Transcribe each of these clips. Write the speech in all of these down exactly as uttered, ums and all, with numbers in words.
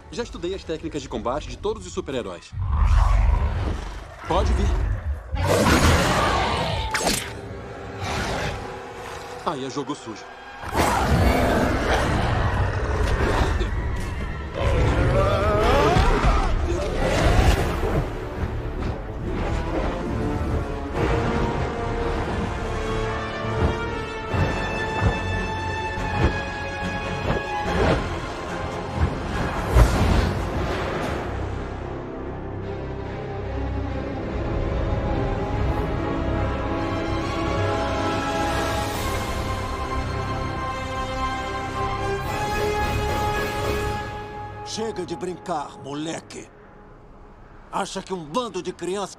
Já estudei as técnicas de combate de todos os super-heróis. Pode vir. Aí é jogo sujo. Chega de brincar, moleque. Acha que um bando de crianças...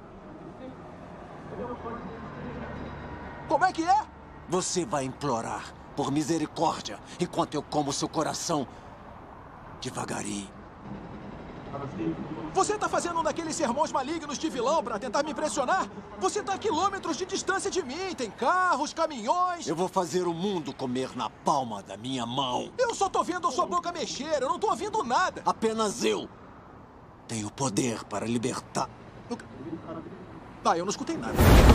Como é que é? Você vai implorar por misericórdia enquanto eu como seu coração devagarinho. Você tá fazendo um daqueles sermões malignos de vilão pra tentar me impressionar? Você tá a quilômetros de distância de mim. Tem carros, caminhões... Eu vou fazer o mundo comer na palma da minha mão. Eu só tô vendo a sua boca mexer. Eu não tô ouvindo nada. Apenas eu tenho poder para libertar. Eu... Ah, eu não escutei nada.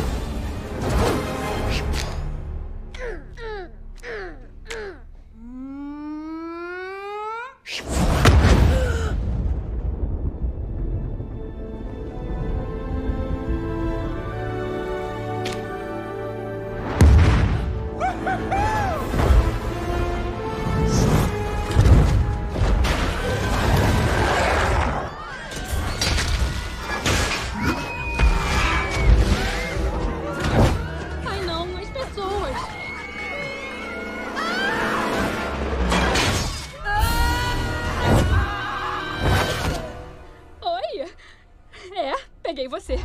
Peguei você.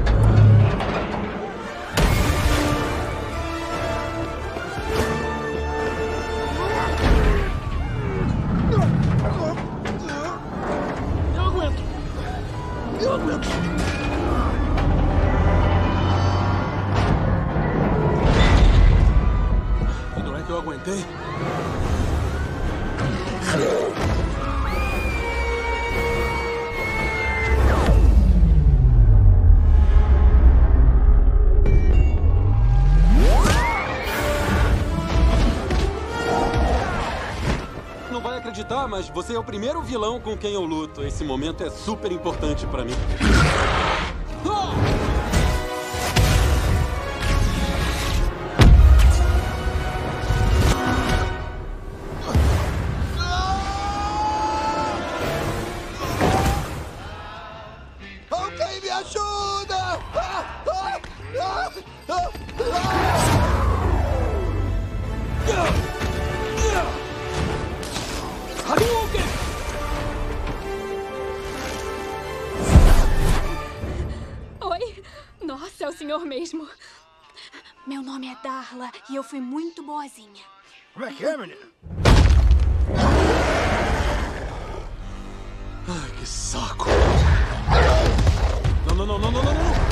Eu aguento. Eu aguento. E não é que eu aguentei? Acreditar, mas você é o primeiro vilão com quem eu luto. Esse momento é super importante pra mim. Alguém me ajuda! Oi? Nossa, é o senhor mesmo. Meu nome é Darla e eu fui muito boazinha. Como é que é, menina? Ai, que saco. Não, não, não, não, não, não, não.